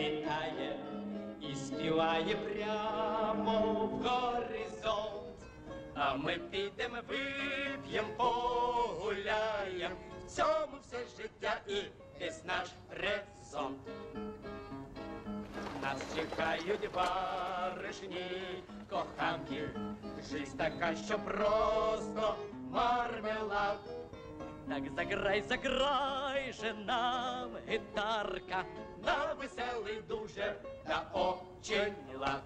залетает и співає прямо в горизонт. А ми підемо, вип'єм, погуляєм, в цьому все життя і весь наш резон. Нас чекають баришні, коханки, жизнь така, що просто мармелад. Так заграй, заграй же нам, гітарка, на веселий дуже та очень лад.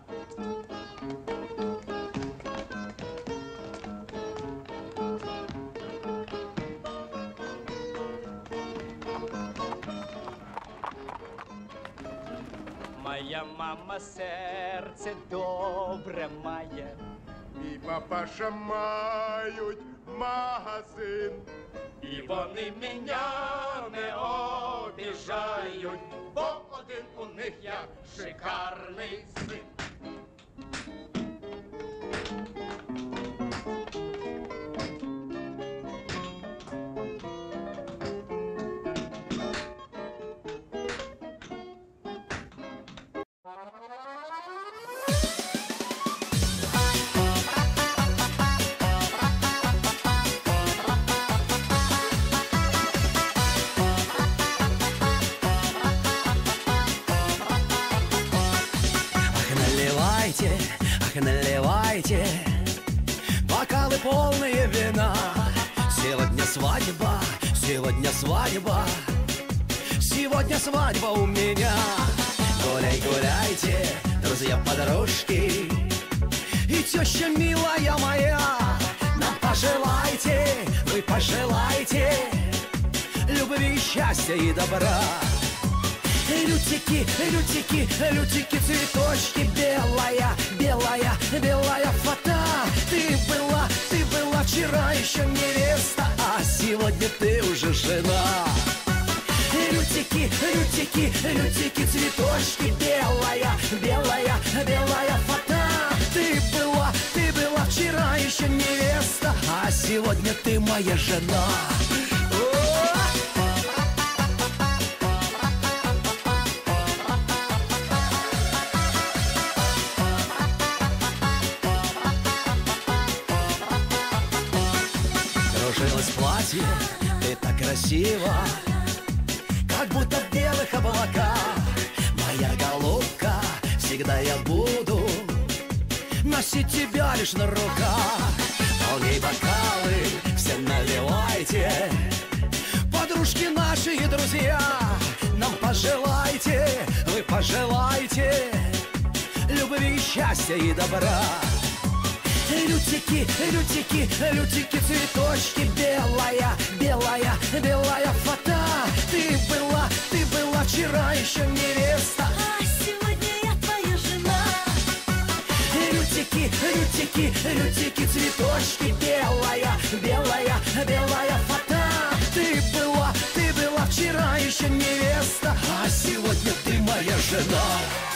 Моя мама серце добре має, мій папаша мають магазин. І вони мене не обіжають, бо один у них я шикарний син. Наливайте бокалы полные вина. Сегодня свадьба, сегодня свадьба, сегодня свадьба у меня. Гуляй, гуляйте, друзья-подружки, и теща милая моя. Нам пожелайте, вы пожелайте любви, счастья и добра. Лютики, лютики, лютики, цветочки, белая, белая, белая фата. Ты была вчера еще невеста, а сегодня ты уже жена. Лютики, лютики, лютики, цветочки, белая, белая, белая фата. Ты была вчера еще невеста, а сегодня ты моя жена. Ты так красива, как будто в белых облаках. Моя голубка, всегда я буду носить тебя лишь на руках. Полней бокалы, все наливайте, подружки наши и друзья. Нам пожелайте, вы пожелайте любви, счастья и добра. Лютики, лютики, лютики, цветочки, белая, белая, белая фата. Ты была вчера еще невеста, а сегодня я твоя жена. Лютики, лютики, лютики, цветочки, белая, белая, белая фата. Ты была вчера еще невеста, а сегодня ты моя жена.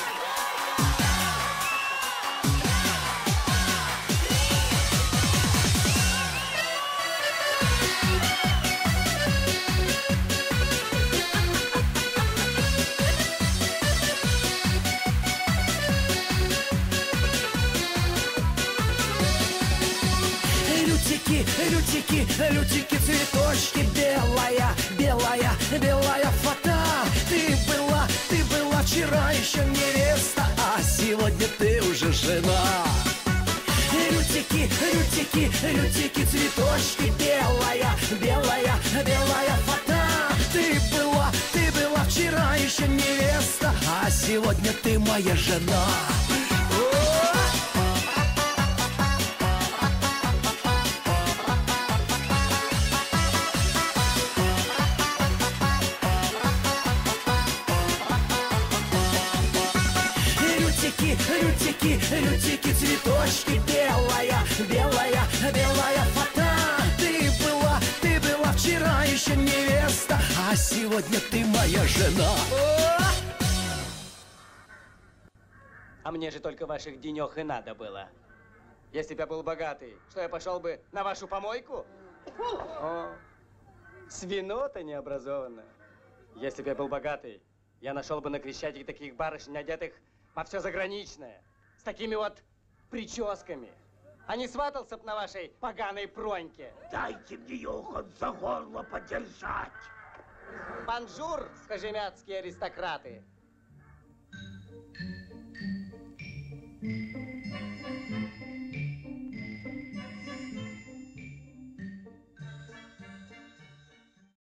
Лютики, лютики, цветочки, белая, белая, белая фата. Ты была вчера еще невеста, а сегодня ты уже жена. Лютики, лютики, лютики, цветочки, белая, белая, белая фата. Ты была вчера еще невеста, а сегодня ты моя жена. Лютики, лютики, цветочки, белая, белая, белая фата. Ты была вчера еще невеста, а сегодня ты моя жена. А мне же только ваших денег и надо было. Если бы я был богатый, что я пошел бы на вашу помойку? О, свинота необразованная. Если бы я был богатый, Я нашел бы на Крещатике таких барышень, одетых во все заграничное, с такими вот прическами. А не сватался б на вашей поганой Проньке. Дайте мне ее хоть за горло подержать. Бонжур, скажемятские аристократы.